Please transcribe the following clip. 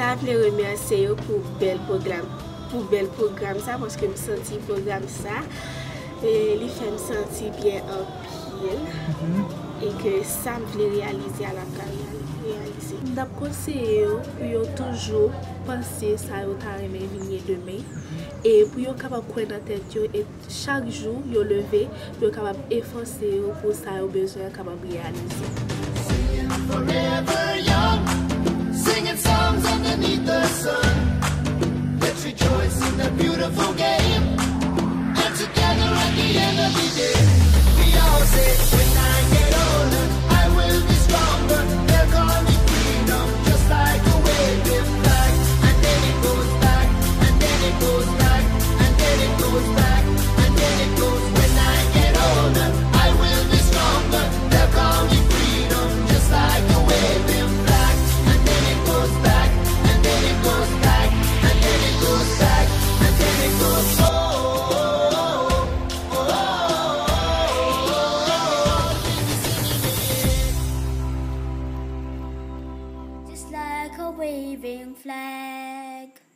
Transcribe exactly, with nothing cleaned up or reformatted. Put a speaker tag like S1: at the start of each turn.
S1: ta voulais remercier pour bel programme, pour bel programme ça parce que me senti programme ça et il fait me sentir bien en pile et que ça me voulait réaliser à la carrière réaliser. D'ab conseiller pour toujours penser ça yo ta remet venir demain et pour yo capable prendre dans tête yo et chaque jour yo lever yo capable efforcer pour ça yo besoin capable réaliser.
S2: Forever young, singing songs underneath the sun. Let's rejoice in the beautiful game, and together at the end of the day, we all say, when I get older, I will be stronger. They'll call me freedom, just like a waving flag. And then it goes back, and then it goes back, and then it goes back, and then it goes. When I get older, I will be stronger. They'll call me freedom, just like a waving flag. And then it goes back, and then it goes back, and then it goes back, and then it goes. Oh, oh, oh, oh, oh.
S3: Just like a waving flag.